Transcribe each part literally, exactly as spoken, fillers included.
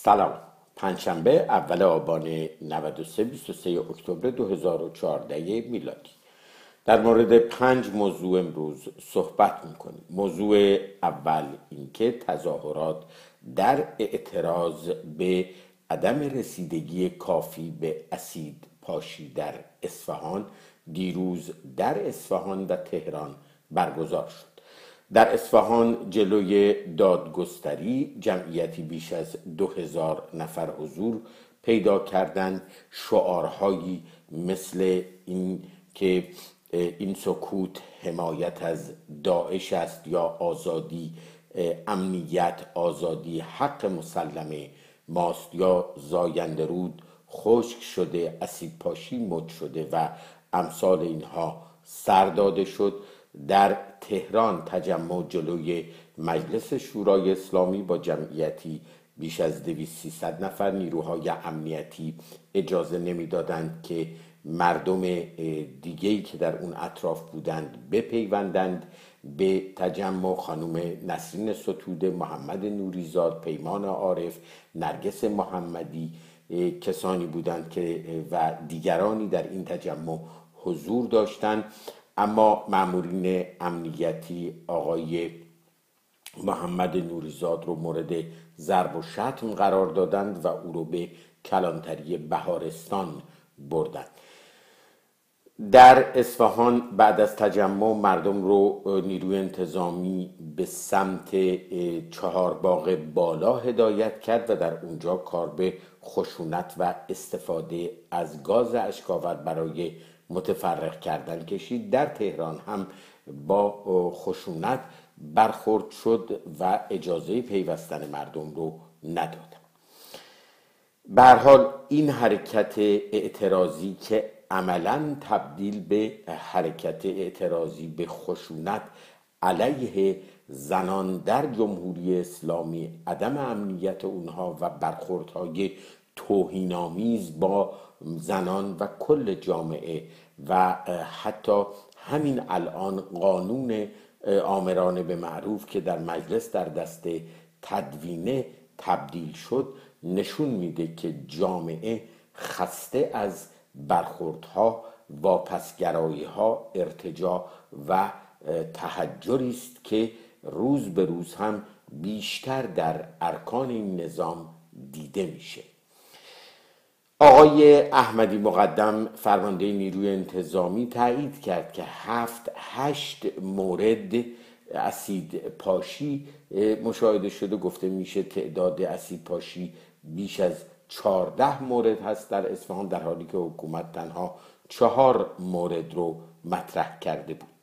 سلام. پنجشنبه اول آبان نود و سه بیست و سه اکتبر دو هزار و چهارده میلادی. در مورد پنج موضوع امروز صحبت میکنیم. موضوع اول اینکه تظاهرات در اعتراض به عدم رسیدگی کافی به اسید پاشی در اصفهان دیروز در اصفهان و تهران برگزار شد. در اصفهان جلوی دادگستری جمعیتی بیش از دو هزار نفر حضور پیدا کردند. شعارهایی مثل این که این سکوت حمایت از داعش است یا آزادی، امنیت، آزادی حق مسلمه ماست یا زاینده رود خشک شده، اسید پاشی مد شده و امثال اینها سر داده شد. در تهران تجمع جلوی مجلس شورای اسلامی با جمعیتی بیش از دویست سیصد نفر. نیروهای امنیتی اجازه نمیدادند که مردم دیگه‌ای که در اون اطراف بودند بپیوندند به تجمع. خانم نسرین ستوده، محمد نوریزاد، پیمان عارف، نرگس محمدی کسانی بودند که و دیگرانی در این تجمع حضور داشتند، اما مامورین امنیتی آقای محمد نوریزاد رو مورد ضرب و شتم قرار دادند و او رو به کلانتری بهارستان بردند. در اصفهان بعد از تجمع مردم رو نیروی انتظامی به سمت چهارباغ بالا هدایت کرد و در اونجا کار به خشونت و استفاده از گاز اشک‌آور برای متفرق کردن کشید. در تهران هم با خشونت برخورد شد و اجازه پیوستن مردم رو نداد. به هر حال این حرکت اعتراضی که عملاً تبدیل به حرکت اعتراضی به خشونت علیه زنان در جمهوری اسلامی، عدم امنیت اونها و برخوردهای توهین‌آمیز با زنان و کل جامعه و حتی همین الان قانون آمرانه به معروف که در مجلس در دست تدوینه تبدیل شد نشون میده که جامعه خسته از برخوردها، واپسگرایی‌ها، ارتجاع و تحجری است که روز به روز هم بیشتر در ارکان این نظام دیده میشه. آقای احمدی مقدم فرمانده نیروی انتظامی تایید کرد که هفت هشت مورد اسید پاشی مشاهده شده. گفته میشه تعداد اسید پاشی بیش از چهارده مورد هست در اصفهان، در حالی که حکومت تنها چهار مورد رو مطرح کرده بود.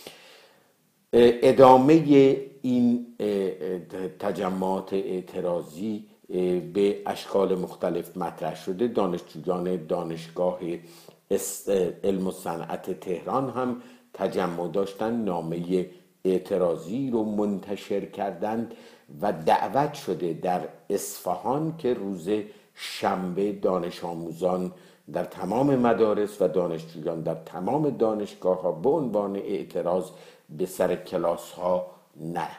ادامه این تجمعات اعتراضی به اشکال مختلف مطرح شده. دانشجویان دانشگاه علم و صنعت تهران هم تجمع داشتن، نامه اعتراضی رو منتشر کردند و دعوت شده در اصفهان که روز شنبه دانش آموزان در تمام مدارس و دانشجویان در تمام دانشگاه ها به عنوان اعتراض به سر کلاس ها نه.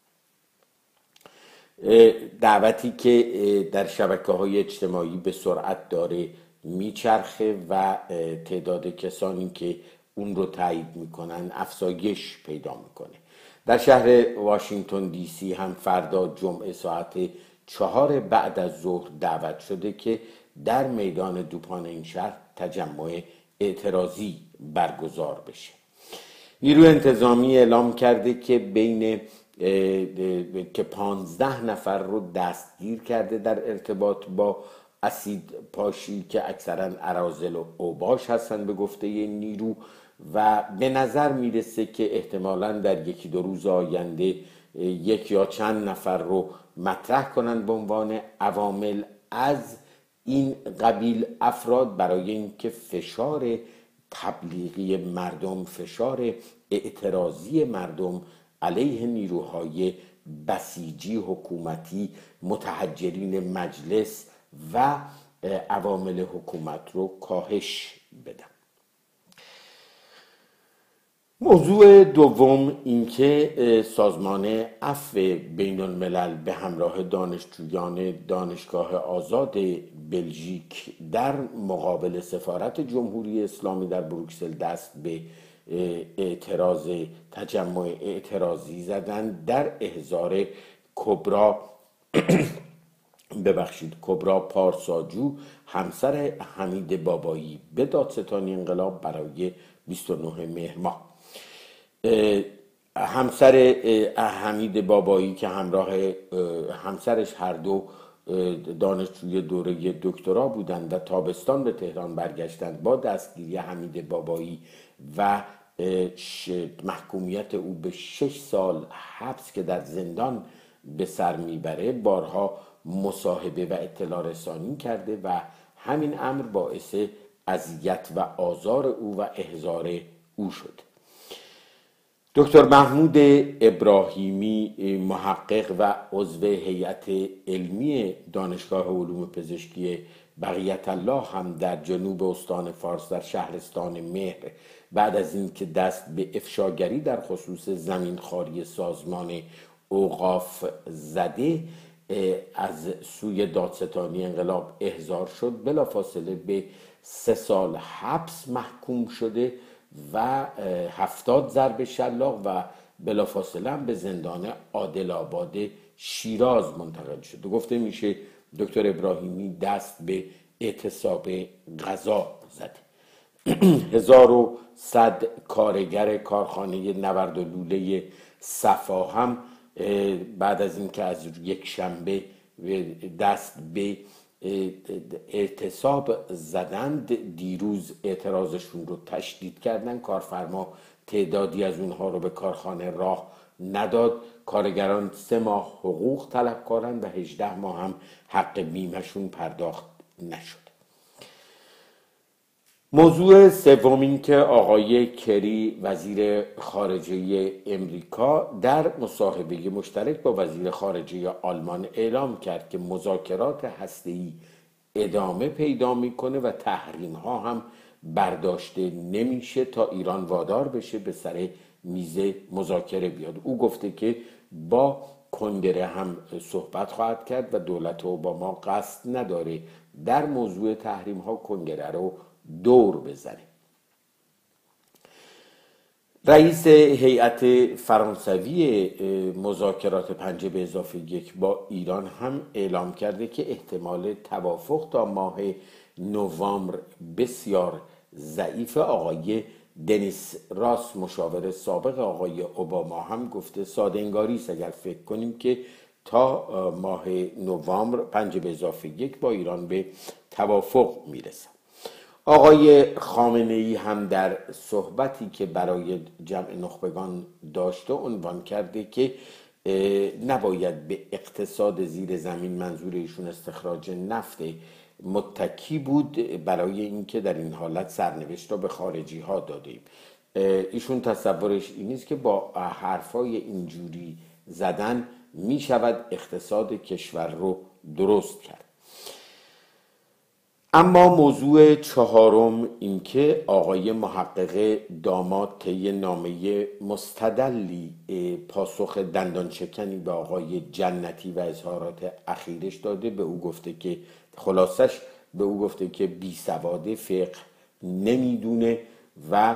دعوتی که در شبکه های اجتماعی به سرعت داره میچرخه و تعداد کسانی که اون رو تایید میکنن افزایش پیدا میکنه. در شهر واشنگتن دی سی هم فردا جمعه ساعت چهار بعد از ظهر دعوت شده که در میدان دوپان این شهر تجمع اعتراضی برگزار بشه. نیروی انتظامی اعلام کرده که بین که پانزده نفر رو دستگیر کرده در ارتباط با اسید پاشی که اکثرا اراذل و اوباش هستن به گفته نیرو، و به نظر میرسه که احتمالاً در یکی دو روز آینده یک یا چند نفر رو مطرح کنن به عنوان عوامل از این قبیل افراد برای اینکه فشار تبلیغی مردم، فشار اعتراضی مردم علیه نیروهای بسیجی حکومتی، متحجرین مجلس و عوامل حکومت رو کاهش بدن. موضوع دوم اینکه سازمان عفو بین الملل به همراه دانشجویان دانشگاه آزاد بلژیک در مقابل سفارت جمهوری اسلامی در بروکسل دست به اعتراض تجمع اعتراضی زدن در احضار کبرا ببخشید کبرا پارساجو، همسر حمید بابایی، به دادستانی انقلاب برای بیست و نه مهر ماه. همسر حمید بابایی که همراه همسرش هر دو دانشجوی دوره دکترا بودند و تابستان به تهران برگشتند، با دستگیری حمید بابایی و محکومیت او به شش سال حبس که در زندان به سر میبره، بارها مصاحبه و اطلاع رسانی کرده و همین امر باعث اذیت و آزار او و احضار او شد. دکتر محمود ابراهیمی، محقق و عضو هیئت علمی دانشگاه علوم پزشکی بقیت الله، هم در جنوب استان فارس در شهرستان مهر بعد از اینکه دست به افشاگری در خصوص زمینخواری سازمان اوقاف زده از سوی دادستانی انقلاب احضار شد، بلافاصله به سه سال حبس محکوم شده و هفتاد ضرب شلاق و بلافاصله هم به زندان عادل آباد شیراز منتقل شد. گفته میشه دکتر ابراهیمی دست به اعتصاب غذا زده. هزار و صد کارگر کارخانه نورد و لوله صفا هم بعد از اینکه از یک شنبه دست به اعتصاب زدند، دیروز اعتراضشون رو تشدید کردن. کارفرما تعدادی از اونها رو به کارخانه راه نداد. کارگران سه ماه حقوق طلب کردن و هجده ماه هم حق بیمهشون پرداخت نشد. موضوع سوم این که آقای کری وزیر خارجه امریکا در مصاحبه مشترک با وزیر خارجه آلمان اعلام کرد که مذاکرات هسته‌ای ادامه پیدا میکنه و تحریم ها هم برداشته نمیشه تا ایران وادار بشه به سر میز مذاکره بیاد. او گفته که با کنگره هم صحبت خواهد کرد و دولت اوباما قصد نداره در موضوع تحریم ها کنگره رو دور بزنه. رئیس هیئت فرانسوی مذاکرات پنج به اضافه یک با ایران هم اعلام کرده که احتمال توافق تا ماه نوامبر بسیار ضعیف. آقای دنیس راس، مشاور سابق آقای اوباما، هم گفته ساده انگاری است اگر فکر کنیم که تا ماه نوامبر پنج به اضافه یک با ایران به توافق میرسه. آقای خامنه ای هم در صحبتی که برای جمع نخبگان داشته عنوان کرده که نباید به اقتصاد زیر زمین، منظور ایشون استخراج نفت، متکی بود برای اینکه در این حالت سرنوشت را به خارجی ها دادیم. ایشون تصورش این نیست که با حرفای اینجوری زدن می شود اقتصاد کشور رو درست کرد. اما موضوع چهارم این که آقای محقق داماد طی نامه مستدلی پاسخ دندان شکنی به آقای جنتی و اظهارات اخیرش داده. به او گفته که خلاصش به او گفته که بی سواد، فقه نمیدونه و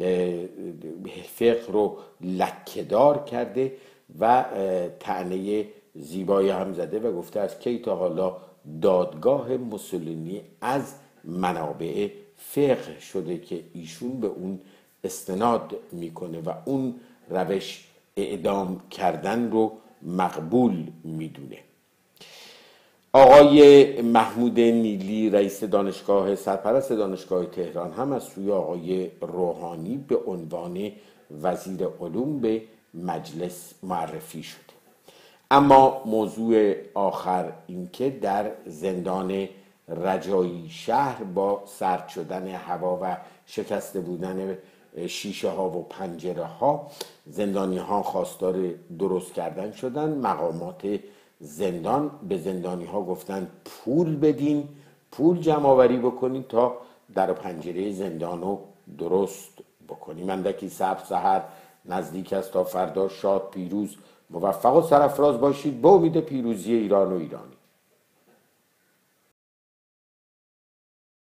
فقه رو لکه‌دار کرده و طعنه زیبایی هم زده و گفته از کی تا حالا دادگاه موسولینی از منابع فقه شده که ایشون به اون استناد میکنه و اون روش اعدام کردن رو مقبول میدونه. آقای محمود نیلی، رئیس دانشگاه سرپرست دانشگاه تهران، هم از سوی آقای روحانی به عنوان وزیر علوم به مجلس معرفی شده. اما موضوع آخر این که در زندان رجایی شهر با سرد شدن هوا و شکسته بودن شیشه ها و پنجره ها، زندانی ها خواستار درست کردن شدن. مقامات زندان به زندانی ها گفتن پول بدین، پول جمع آوری بکنین تا در پنجره زندان رو درست بکنیم. اندکی صبر سحر نزدیک است تا فردا. شاد پیروز موفق و سرفراز باشید به امید پیروزی ایران و ایرانی.